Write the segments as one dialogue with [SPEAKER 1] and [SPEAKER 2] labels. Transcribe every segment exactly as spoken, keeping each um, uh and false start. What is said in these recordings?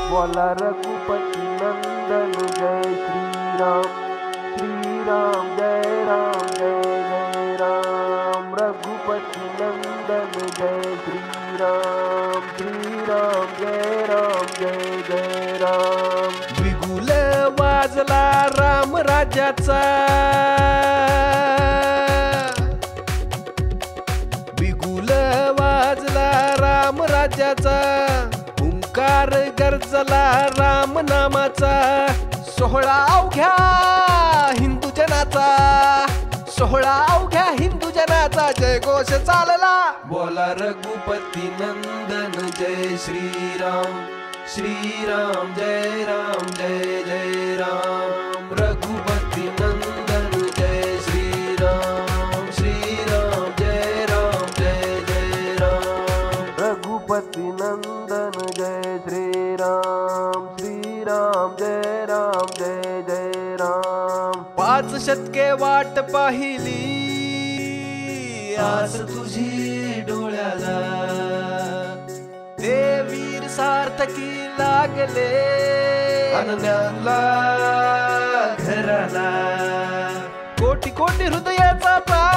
[SPEAKER 1] बोला रघुपति नंदन जय श्री राम। श्री राम जय राम जय जय राम। रघुपति नंदन जय श्री राम। श्री राम जय राम जय जय राम।
[SPEAKER 2] बिगुल वाजला राम राज्याचा, बिगुल वाजला राम राज्याचा, ओंकार गरजला राम नामाचा, सोहळा अवघ्या हिंदू जनाचा, सोहळा अवघ्या हिंदू जनाचा, जय घोष चालला बोला रघुपती नंदन जय श्रीराम। श्रीराम जय राम जय जय राम। रघुपती नंदन जय श्रीराम। श्रीराम जय राम जय जय राम।
[SPEAKER 1] रघुपति नंदन जय श्री राम। श्री राम जय राम जय जय राम।
[SPEAKER 2] पाच शतके वाट पाहिली आज तुझी डोळ्याला, ते वीर सार्थकी लागले अनन्याला घराला, कोटी कोटी हृदयाचा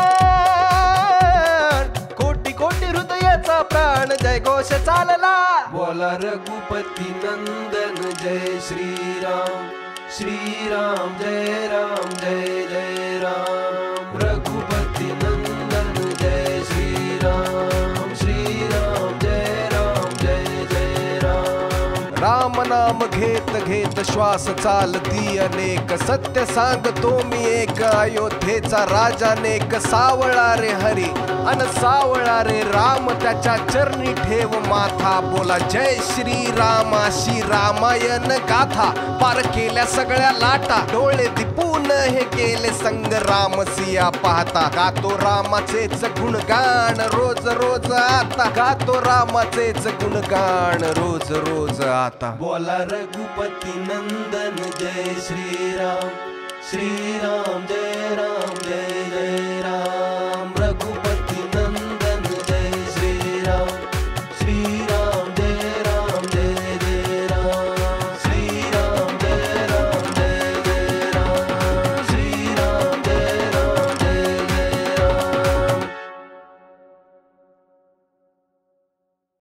[SPEAKER 2] प्राण, कोटी कोटी हृदयाचा प्राण, जय घोष चालला बोला रघुपती नंदन जय श्रीराम। श्रीराम जय राम जय जय राम। रघुपती नंदन जय श्रीराम। श्रीराम जय राम जय जय राम। राम नाम घेत घेत श्वास चालती अनेक, सत्य सांगतो मी एक, अयोध्येचा राजानेक, सावळा रे हरी अन सावळा रे राम, त्याच्या चरणी ठेव माथा, बोला जय श्री राम अशी रामायण गाथा, पार केल्या सगळ्या लाटा, डोळे दिपून हे केले संग्राम सिया पाहता, गातो रामाचेच गुणगान रोज रोज आता, गातो रामाचेच गुणगान रोज रोज आता, बोला रघुपती नंदन जय श्रीराम। श्रीराम जय